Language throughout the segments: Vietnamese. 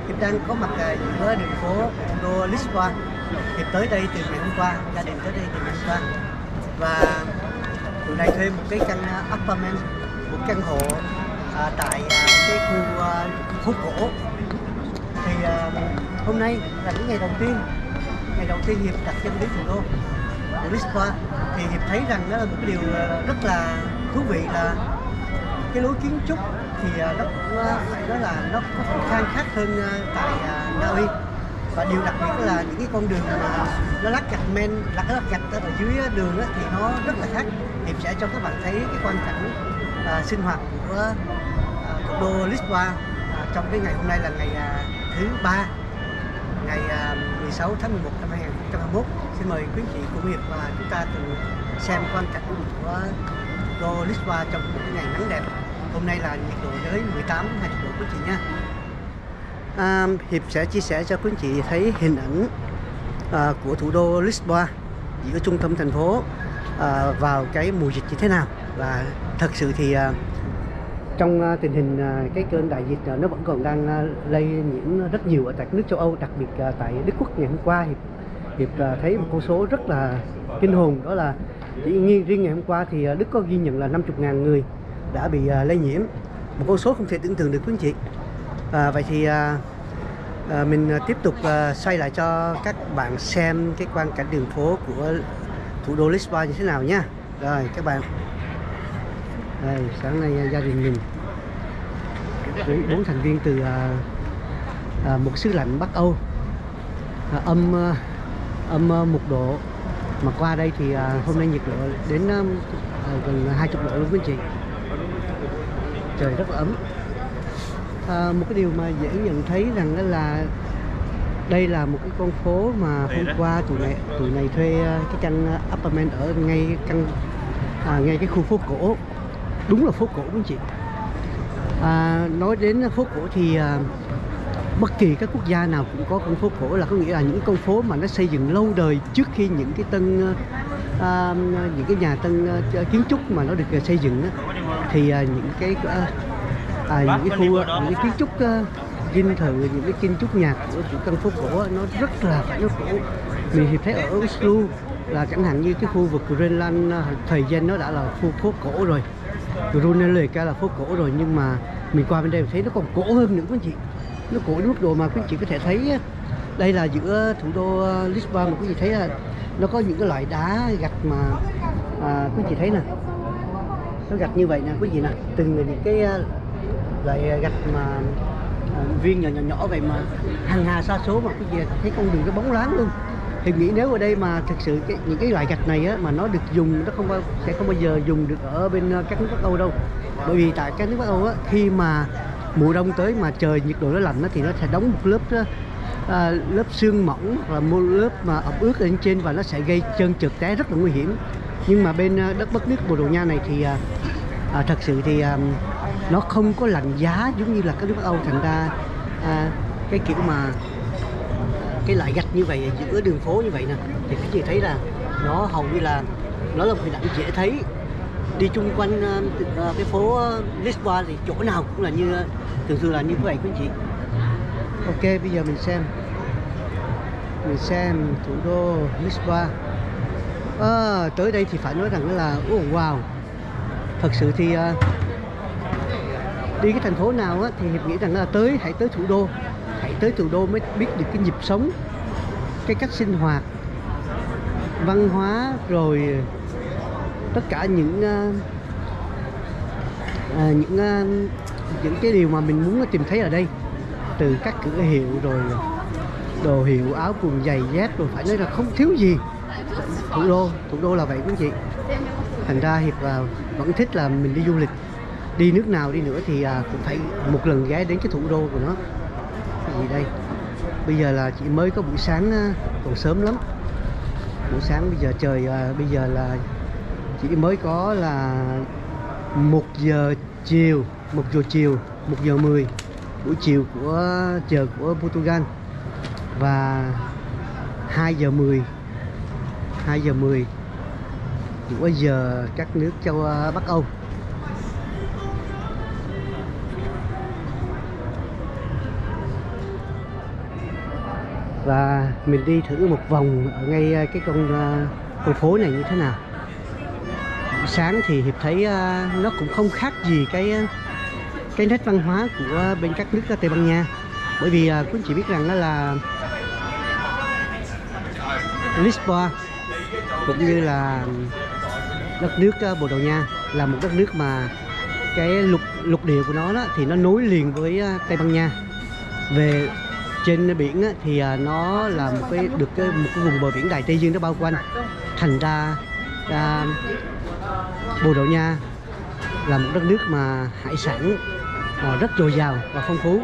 Hiệp đang có mặt giữa đường phố thủ đô Lisbon. Hiệp tới đây từ ngày hôm qua, gia đình tới đây từ ngày hôm qua. Và tụi này thuê một cái căn apartment, một căn hộ tại cái khu phố cổ. Thì hôm nay là cái ngày đầu tiên Hiệp đặt chân đến thủ đô của Lisbon. Thì Hiệp thấy rằng đó là một cái điều rất là thú vị, là cái lối kiến trúc thì nó cũng phải nói là nó có phần khang khác hơn tại Na Uy. Và điều đặc biệt là những cái con đường mà nó lát gạch ở dưới đường thì nó rất là khác. Hiệp sẽ cho các bạn thấy cái quan cảnh sinh hoạt của thủ đô Lisbon trong cái ngày hôm nay là ngày thứ ba, ngày 16 tháng 11 năm 2021. Xin mời quý anh chị cùng Hiệp và chúng ta cùng xem quan cảnh của thủ đô Lisbon trong một cái ngày nắng đẹp. Hôm nay là nhiệt độ tới 18-20 độ quý chị nha. Hiệp sẽ chia sẻ cho quý anh chị thấy hình ảnh của thủ đô Lisbon giữa trung tâm thành phố vào cái mùa dịch như thế nào. Và thật sự thì trong tình hình cái cơn đại dịch nó vẫn còn đang lây nhiễm rất nhiều ở tại nước châu Âu, đặc biệt tại Đức Quốc. Ngày hôm qua Hiệp thấy một con số rất là kinh hồn, đó là chỉ riêng ngày hôm qua thì Đức có ghi nhận là 50.000 người đã bị lây nhiễm, một con số không thể tưởng tượng được quý anh chị. Vậy thì mình tiếp tục xoay lại cho các bạn xem cái quang cảnh đường phố của thủ đô Lisbon như thế nào nha. Rồi các bạn, đây sáng nay gia đình mình 4 thành viên từ một xứ lạnh Bắc Âu, âm 1 độ, mà qua đây thì hôm nay nhiệt độ đến gần 20 độ luôn quý anh chị. Trời rất là ấm. Một cái điều mà dễ nhận thấy rằng là đây là một cái con phố mà hôm qua tụi này thuê cái căn apartment ở ngay cái khu phố cổ. Đúng là phố cổ quý anh chị. Nói đến phố cổ thì bất kỳ các quốc gia nào cũng có con phố cổ, là có nghĩa là những con phố mà nó xây dựng lâu đời trước khi những cái những cái nhà tân kiến trúc mà nó được xây dựng đó, thì những cái khu những cái kiến trúc dinh thự, những cái kiến trúc nhà của căn phố cổ nó rất là phải nó cổ. Mình thì thấy ở Oslo là chẳng hạn như cái khu vực Greenland thời gian nó đã là khu phố cổ rồi, Grunewald là phố cổ rồi, nhưng mà mình qua bên đây mình thấy nó còn cổ hơn nữa quý anh chị. Nó cổ đến mức độ mà quý anh chị có thể thấy đây là giữa thủ đô Lisbon, mà quý anh chị thấy là nó có những cái loại đá gạch mà quý anh chị thấy nè, nó gạch như vậy nè quý anh chị nè, từng những cái loại gạch mà viên nhỏ vậy mà hàng hà sa số, mà quý anh chị thấy con đường cái bóng loáng luôn. Thì nghĩ nếu ở đây mà thực sự những cái loại gạch này mà nó được dùng, nó sẽ không bao giờ dùng được ở bên các nước Bắc Âu đâu. Bởi vì tại các nước Bắc Âu khi mà mùa đông tới mà trời nhiệt độ nó lạnh thì nó sẽ đóng một lớp sương mỏng, và một lớp mà ẩm ướt ở bên trên, và nó sẽ gây trơn trượt té rất là nguy hiểm. Nhưng mà bên đất nước Bồ Đào Nha này thì thật sự thì nó không có lạnh giá giống như là các nước Bắc Âu, thành ra cái kiểu mà cái loại gạch như vậy giữa đường phố như vậy nè, thì các chị thấy là nó hầu như là nó là một hình ảnh dễ thấy. Đi chung quanh cái phố Lisbon thì chỗ nào cũng là như thường là như vậy quý anh chị. Ok, bây giờ mình xem thủ đô Lisbon. Tới đây thì phải nói rằng là wow, thật sự thì đi cái thành phố nào thì Hiệp nghĩ rằng là hãy tới thủ đô mới biết được cái nhịp sống, cái cách sinh hoạt, văn hóa, rồi tất cả những cái điều mà mình muốn tìm thấy ở đây, từ các cửa hiệu, rồi đồ hiệu, áo quần, giày dép, rồi phải nói là không thiếu gì. Thủ đô là vậy quý chị. Thành ra Hiệp vẫn thích là mình đi du lịch, đi nước nào đi nữa thì cũng phải một lần ghé đến cái thủ đô của nó. Cái gì đây? Bây giờ là chỉ mới có buổi sáng, còn sớm lắm. Buổi sáng bây giờ trời bây giờ là chỉ mới có là 1 giờ chiều, 1 giờ 10 buổi chiều của giờ của Portugal, và 2 giờ 10 của giờ các nước châu Bắc Âu. và mình đi thử một vòng ở ngay cái con phố này như thế nào. Sáng thì Hiệp thấy nó cũng không khác gì cái nét văn hóa của bên các nước Tây Ban Nha, bởi vì quý anh chị biết rằng đó là Lisboa cũng như là đất nước Bồ Đào Nha là một đất nước mà cái lục địa của nó đó, thì nó nối liền với Tây Ban Nha. Về trên biển á, thì nó là một cái vùng bờ biển Đại Tây Dương đó bao quanh, thành ra Bồ Đào Nha là một đất nước mà hải sản rất dồi dào và phong phú.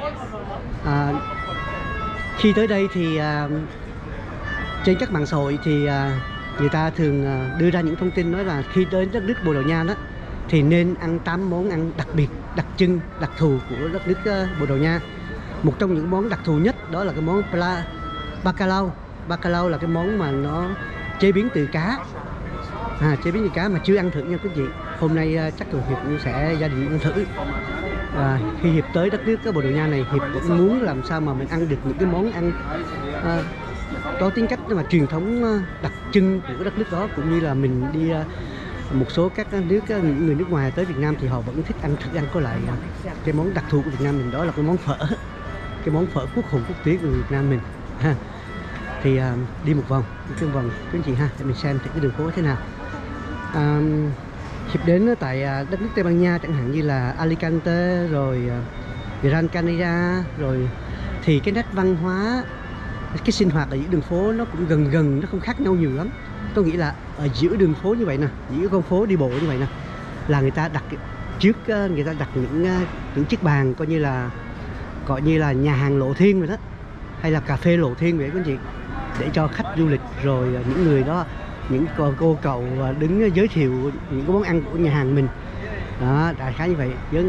Khi tới đây thì trên các mạng xã hội thì người ta thường đưa ra những thông tin nói là khi đến đất nước Bồ Đào Nha đó thì nên ăn 8 món ăn đặc biệt, đặc trưng, đặc thù của đất nước Bồ Đào Nha. Một trong những món đặc thù nhất đó là cái món bacalao. Bacalao là cái món mà nó chế biến từ cá, chế biến từ cá mà chưa ăn thử nha quý vị. Hôm nay chắc là Hiệp cũng sẽ gia đình ăn thử. Khi Hiệp tới đất nước Bồ Đào Nha này, Hiệp cũng muốn làm sao mà mình ăn được những cái món ăn có tính cách mà truyền thống đặc trưng của đất nước đó, cũng như là mình đi một số các nước, những người nước ngoài tới Việt Nam thì họ vẫn thích ăn thử ăn có lại cái món đặc thù của Việt Nam mình, đó là cái món phở, cái món phở quốc hùng quốc túy của Việt Nam mình ha. Thì đi một vòng quý anh chị ha, để mình xem thử cái đường phố thế nào. Hiệp đến tại đất nước Tây Ban Nha chẳng hạn như là Alicante rồi Gran Canaria rồi, thì cái nét văn hóa, cái sinh hoạt ở giữa đường phố nó cũng gần, nó không khác nhau nhiều lắm. Tôi nghĩ là ở giữa đường phố như vậy nè, giữa con phố đi bộ như vậy nè, là người ta đặt trước, người ta đặt những chiếc bàn coi như là nhà hàng lộ thiên vậy đó, hay là cà phê lộ thiên vậy quý anh chị, để cho khách du lịch rồi những người đó, những cô cậu đứng giới thiệu những cái món ăn của nhà hàng mình đó, đại khái như vậy.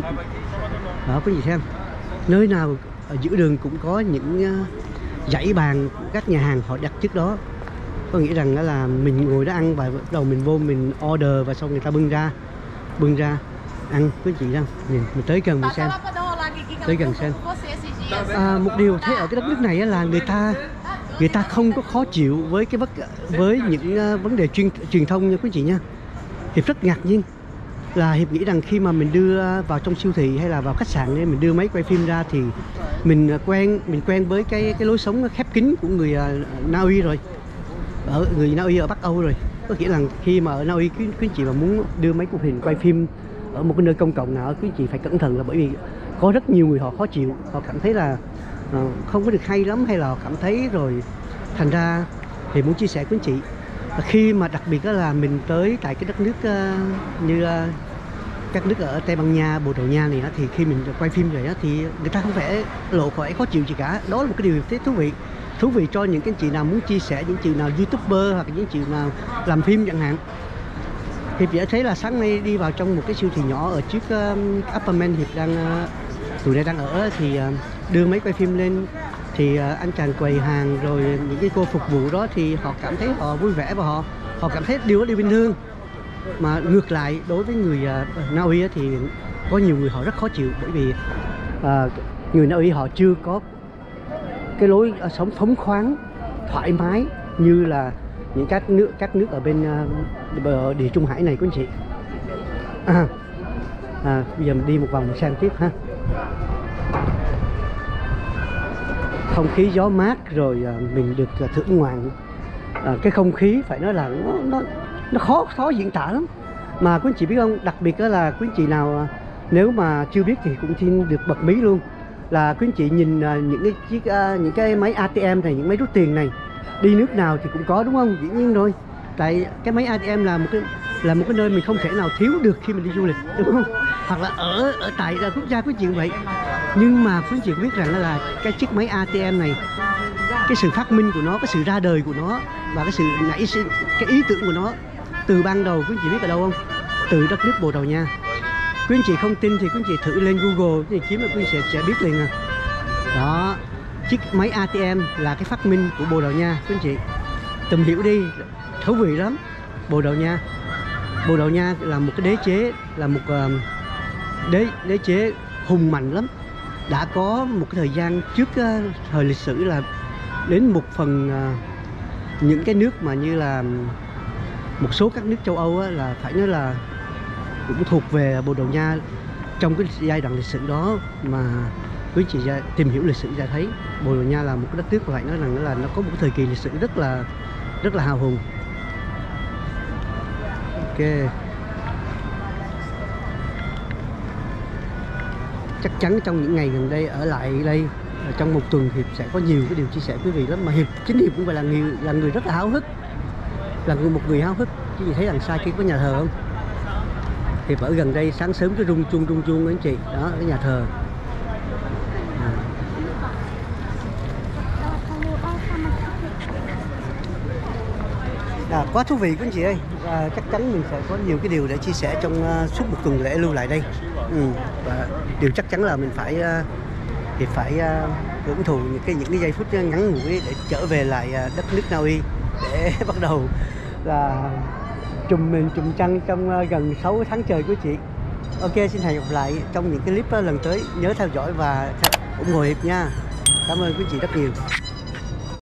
Đó quý vị xem, nơi nào ở giữa đường cũng có những dãy bàn của các nhà hàng họ đặt trước đó. Có nghĩa rằng là mình ngồi đó ăn và bắt đầu mình vô mình order và xong người ta bưng ra ăn quý chị rằng mình tới gần mình xem, tới gần xem. Một điều thấy ở cái đất nước này là người ta không có khó chịu với những vấn đề truyền thông nha quý chị nha. Hiệp rất ngạc nhiên là Hiệp nghĩ rằng khi mà mình đưa vào trong siêu thị hay là vào khách sạn để mình đưa máy quay phim ra thì mình quen với cái lối sống khép kín của người Na Uy rồi, người Na Uy ở Bắc Âu rồi. Có nghĩa là khi mà ở Na Uy quý anh chị mà muốn đưa máy chụp hình quay phim ở một cái nơi công cộng nào quý anh chị phải cẩn thận, là bởi vì có rất nhiều người họ khó chịu, họ cảm thấy là không có được hay lắm, hay là họ cảm thấy rồi. Thành ra thì muốn chia sẻ với anh chị, khi mà đặc biệt đó là mình tới tại cái đất nước như các nước ở Tây Ban Nha, Bồ Đào Nha này đó, thì khi mình quay phim rồi đó thì người ta không phải lộ khỏi khó chịu gì cả. Đó là một cái điều thấy thú vị cho những cái chị nào muốn chia sẻ, những chị nào YouTuber hoặc những chị nào làm phim chẳng hạn. Hiệp đã thấy là sáng nay đi vào trong một cái siêu thị nhỏ ở trước Upperman Hiệp tụi này đang ở, thì đưa máy quay phim lên thì anh chàng quầy hàng rồi những cái cô phục vụ đó thì họ cảm thấy họ vui vẻ và họ cảm thấy điều đó điều bình thường. Mà ngược lại đối với người Na Uy thì có nhiều người họ rất khó chịu, bởi vì người Na Uy họ chưa có cái lối sống phóng khoáng thoải mái như là những các nước ở bên bờ địa Trung Hải này quý anh chị. Bây giờ mình đi một vòng xem tiếp ha. Không khí gió mát rồi mình được thưởng ngoạn cái không khí, phải nói là nó khó diễn tả lắm. Mà quý anh chị biết không, đặc biệt đó là quý anh chị nào nếu mà chưa biết thì cũng xin được bật mí luôn, là quý anh chị nhìn những cái máy ATM này, những máy rút tiền này, đi nước nào thì cũng có đúng không? Dĩ nhiên rồi, tại cái máy ATM là một cái nơi mình không thể nào thiếu được khi mình đi du lịch đúng không? Hoặc là ở tại quốc gia quý anh chị cũng vậy. Nhưng mà quý anh chị biết rằng là cái chiếc máy ATM này, cái sự phát minh của nó, cái sự ra đời của nó và cái sự nảy sinh cái ý tưởng của nó từ ban đầu quý anh chị biết ở đâu không? Từ đất nước Bồ Đào Nha. Quý anh chị không tin thì quý anh chị thử lên Google, quý anh chị kiếm là quý anh sẽ biết liền à. Đó, chiếc máy ATM là cái phát minh của Bồ Đào Nha quý anh chị. Tìm hiểu đi, thú vị lắm. Bồ Đào Nha là một cái đế chế, là một đế chế hùng mạnh lắm. Đã có một cái thời gian trước thời lịch sử là đến một phần những cái nước mà như là một số các nước châu Âu á, là phải nói là cũng thuộc về Bồ Đào Nha. Trong cái giai đoạn lịch sử đó mà quý chị tìm hiểu lịch sử ra thấy Bồ Đào Nha là một cái đất nước phải nói rằng là nó có một thời kỳ lịch sử rất là hào hùng. Ok, chắc chắn trong những ngày gần đây ở lại đây trong một tuần Hiệp sẽ có nhiều cái điều chia sẻ quý vị lắm, mà chính Hiệp cũng phải là người rất là háo hức, là một người háo hức. Chứ chị thấy đằng xa kia có nhà thờ không? Hiệp ở gần đây sáng sớm cái rung chuông đó anh chị, đó cái nhà thờ. Quá thú vị quý anh chị ơi, và chắc chắn mình sẽ có nhiều cái điều để chia sẻ trong suốt một tuần lễ lưu lại đây. Và điều chắc chắn là mình phải hưởng thụ những cái giây phút ngắn ngủi để trở về lại đất nước Na Uy để bắt đầu là trùm trăng trong gần 6 tháng trời của chị. Ok, xin hẹn gặp lại trong những cái clip lần tới. Nhớ theo dõi và ủng hộ Hiệp nha. Cảm ơn quý chị rất nhiều.